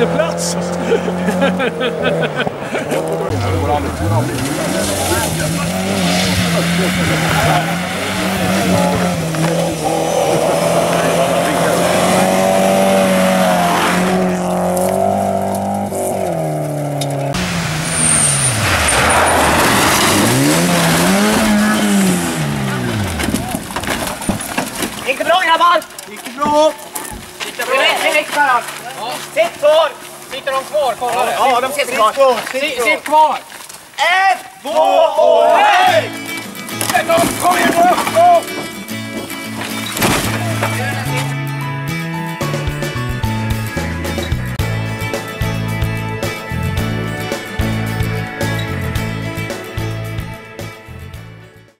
sittplats. Gick det bra grabbar? Gick det bra? Sitter bra. Sitt kvar. Sitter de kvar? Kolla det. Ja, de sitter kvar. Sitt kvar. 1, 2 och hej! Kom igen nu!